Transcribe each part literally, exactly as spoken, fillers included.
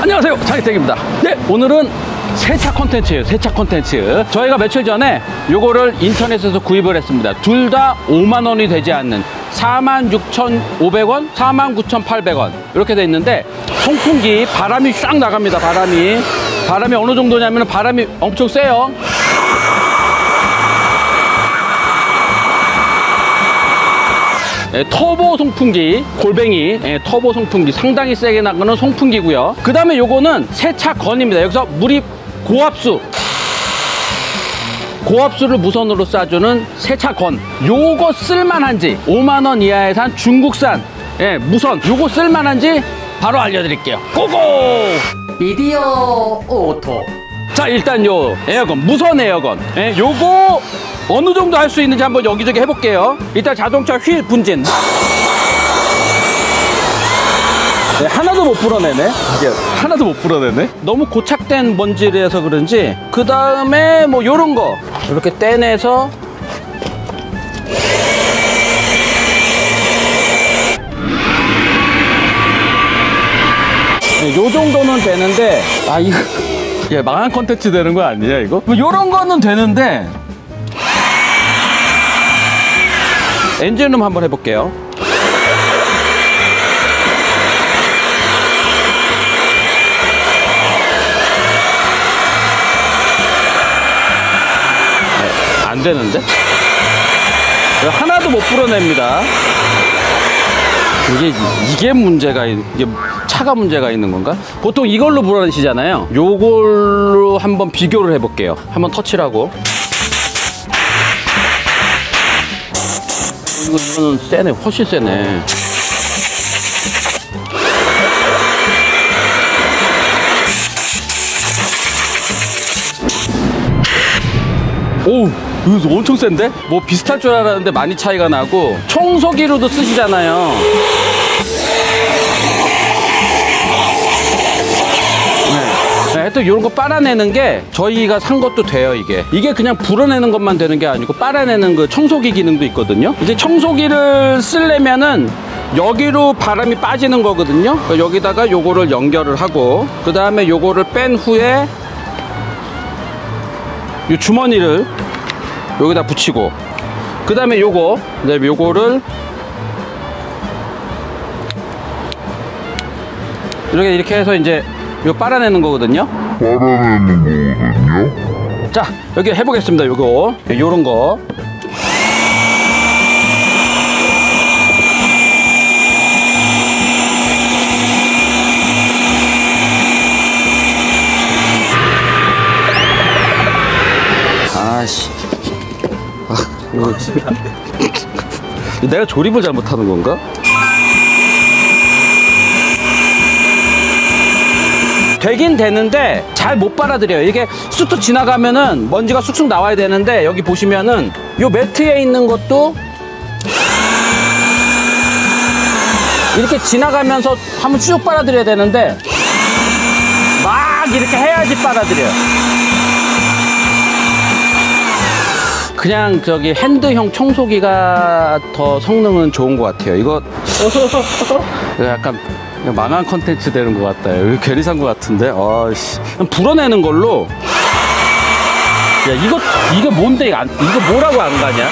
안녕하세요, 장희택입니다. 네, 오늘은 세차 콘텐츠예요. 세차 콘텐츠. 저희가 며칠 전에 요거를 인터넷에서 구입을 했습니다. 둘 다 오만 원이 되지 않는 사만 육천오백 원, 사만 구천팔백 원 이렇게 돼 있는데, 송풍기 바람이 쫙 나갑니다. 바람이 바람이 어느 정도냐면 바람이 엄청 세요. 예, 터보 송풍기, 골뱅이 예, 터보 송풍기 상당히 세게 나가는 송풍기고요. 그 다음에 요거는 세차건입니다. 여기서 물이 고압수 고압수를 무선으로 쏴주는 세차건. 요거 쓸만한지, 오만 원 이하에서 한 중국산 예, 무선 요거 쓸만한지 바로 알려드릴게요. 고고! 미디어 오토. 자, 일단 요 에어건, 무선 에어건 예, 요거 어느 정도 할 수 있는지 한번 여기저기 해볼게요. 일단 자동차 휠 분진. 네, 하나도 못 불어내네. 이게 하나도 못 불어내네. 너무 고착된 먼지라서 그런지. 그 다음에 뭐 요런 거 이렇게 떼내서 네, 요 정도는 되는데, 아 이거 예, 망한 컨텐츠 되는 거 아니야 이거? 뭐 요런 거는 되는데. 엔진룸 한번 해볼게요. 네, 안 되는데? 하나도 못 풀어냅니다. 이게, 이게 문제가, 이게 차가 문제가 있는 건가? 보통 이걸로 불어내시잖아요. 요걸로 한번 비교를 해볼게요. 한번 터치를 하고. 이거, 이거는 세네. 훨씬 세네. 오, 이거 엄청 센데? 뭐 비슷할 줄 알았는데 많이 차이가 나고. 청소기로도 쓰시잖아요. 네, 하여튼 이런 거 빨아내는 게 저희가 산 것도 돼요. 이게 이게 그냥 불어내는 것만 되는 게 아니고 빨아내는 그 청소기 기능도 있거든요. 이제 청소기를 쓰려면은 여기로 바람이 빠지는 거거든요. 여기다가 요거를 연결을 하고, 그 다음에 요거를 뺀 후에 요 주머니를 여기다 붙이고, 그 다음에 요거 그다음에 요거를 이렇게 이렇게 해서 이제 이거 빨아내는 거거든요. 빨아내는 거거든요. 자, 여기 해보겠습니다. 요거 요런 거. 아씨, 아, 이거 내가 조립을 잘못하는 건가? 되긴 되는데 잘 못 빨아들여요. 이게 쑥쑥 지나가면은 먼지가 쑥쑥 나와야 되는데, 여기 보시면은 요 매트에 있는 것도 이렇게 지나가면서 한번 쭉 빨아들여야 되는데 막 이렇게 해야지 빨아들여요. 그냥 저기 핸드형 청소기가 더 성능은 좋은 것 같아요. 이거 약간 망한 컨텐츠 되는 것 같다. 여기 괜히 산 것 같은데. 아씨, 불어내는 걸로. 야, 이거 이거 뭔데? 안, 이거 뭐라고 안 가냐?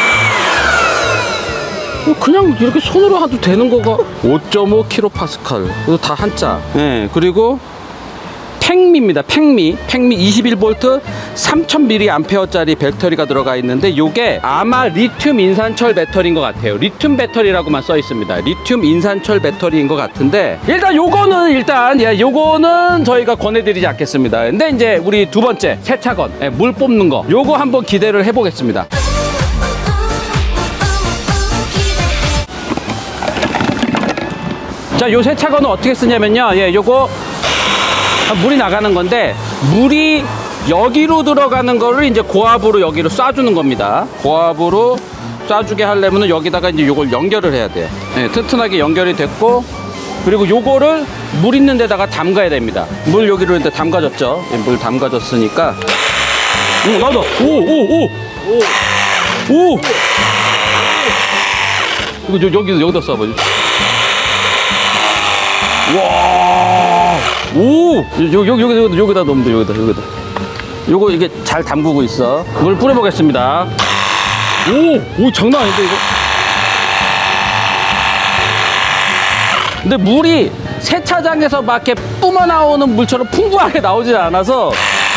그냥 이렇게 손으로 해도 되는 거가. 오 점 오 킬로파스칼. 이거 다 한자. 네, 그리고 팽미입니다. 팽미. 팽미 이십일 볼트 삼천 밀리앰페어짜리 배터리가 들어가 있는데, 요게 아마 리튬 인산철 배터리인 것 같아요. 리튬 배터리라고만 써 있습니다. 리튬 인산철 배터리인 것 같은데, 일단 요거는 일단 예, 요거는 저희가 권해드리지 않겠습니다. 근데 이제 우리 두 번째 세차건, 예, 물 뽑는 거, 요거 한번 기대를 해보겠습니다. 자, 요 세차건은 어떻게 쓰냐면요, 예, 요거 물이 나가는 건데, 물이 여기로 들어가는 거를 이제 고압으로 여기로 쏴주는 겁니다. 고압으로 쏴주게 하려면 여기다가 이제 요걸 연결을 해야 돼요. 네, 튼튼하게 연결이 됐고, 그리고 요거를 물 있는 데다가 담가야 됩니다. 물 여기로 이제 담가졌죠. 예, 물 담가졌으니까. 오, 나도. 오, 오, 오, 오, 오. 이거 여기 여기다 쏴봐. 와, 오. 오! 요, 요, 요, 요, 여기다 넣으면 돼, 여기다, 여기다. 요거 이게 잘 담그고 있어. 물 뿌려보겠습니다. 오! 오, 장난 아닌데, 이거? 근데 물이 세차장에서 막 이렇게 뿜어 나오는 물처럼 풍부하게 나오질 않아서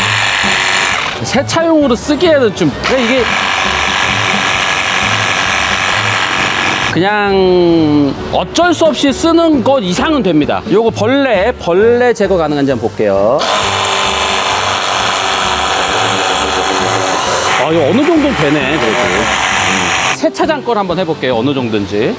세차용으로 쓰기에는 좀, 이게 그냥 어쩔 수 없이 쓰는 것 이상은 됩니다. 요거 벌레, 벌레 제거 가능한지 한번 볼게요. 아, 이거 어느 정도 되네, 그래도. 세차장 걸 한번 해볼게요, 어느 정도인지.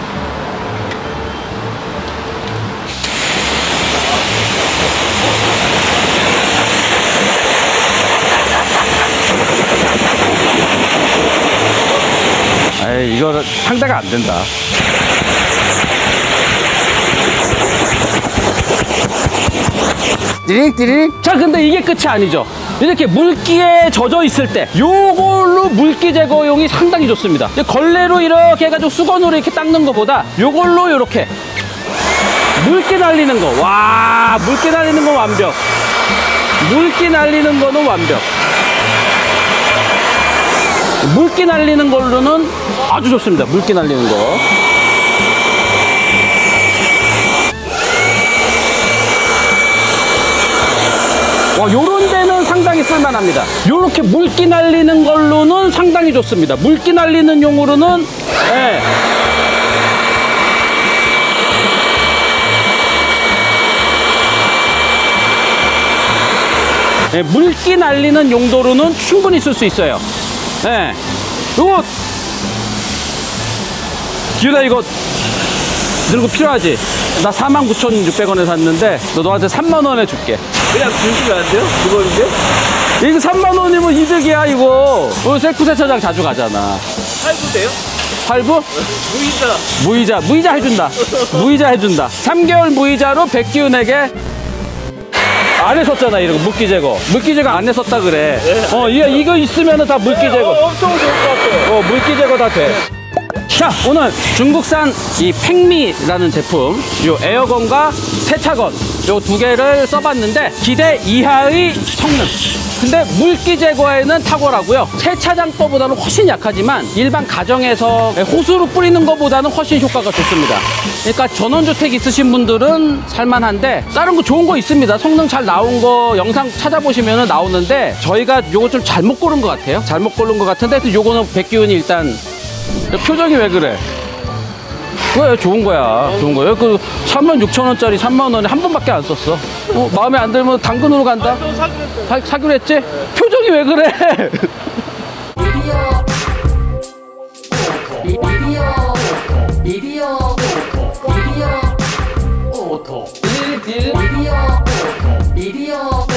에이, 이거는 상대가 안 된다. 띠릭띠릭. 자, 근데 이게 끝이 아니죠. 이렇게 물기에 젖어 있을 때 요걸로 물기 제거용이 상당히 좋습니다. 걸레로 이렇게 해가지고 수건으로 이렇게 닦는 것보다 요걸로 이렇게 물기 날리는 거. 와, 물기 날리는 건 완벽. 물기 날리는 거는 완벽. 물기 날리는 걸로는 아주 좋습니다. 물기 날리는 거. 와, 요런 데는 상당히 쓸만합니다. 요렇게 물기 날리는 걸로는 상당히 좋습니다. 물기 날리는 용으로는, 예. 예, 물기 날리는 용도로는 충분히 쓸 수 있어요. 예. 요거, 기우다 이거 들고 필요하지? 나 사만 구천육백 원에 샀는데 너 너한테 삼만 원에 줄게. 그냥 주시면 안 돼요? 그거인데? 이거 삼만 원이면 이득이야, 이거. 어, 셀프 세차장 자주 가잖아. 팔도 돼요? 할부? 무이자. 무이자, 무이자 해준다. 무이자 해준다. 삼 개월 무이자로 백기훈에게 안 했었잖아, 이런 거. 물기 제거. 물기 제거 안 했었다 그래. 네. 어, 이거, 이거 있으면은 다 물기 제거. 어, 엄청 좋을 것 같아요. 어, 물기 제거 다 돼. 자, 오늘 중국산 이 팽미라는 제품, 요 에어건과 세차건, 요 두 개를 써봤는데 기대 이하의 성능. 근데 물기 제거에는 탁월하고요. 세차장 거보다는 훨씬 약하지만 일반 가정에서 호수로 뿌리는 것보다는 훨씬 효과가 좋습니다. 그러니까 전원주택 있으신 분들은 살만한데 다른 거 좋은 거 있습니다. 성능 잘 나온 거 영상 찾아보시면 나오는데 저희가 요거 좀 잘못 고른 것 같아요. 잘못 고른 것 같은데 요거는 백기훈이 일단 표정이 왜 그래? 왜 좋은 거야? 좋은 거야. 그 삼만 육천 원짜리 삼만 원에 한 번밖에 안 썼어. 어, 마음에 안 들면 당근으로 간다. 저 사기로 했어요. 사, 사기로 했지? 표정이 왜 그래? 미디어 미디어 미디어 미디어 오토 미디어 미디어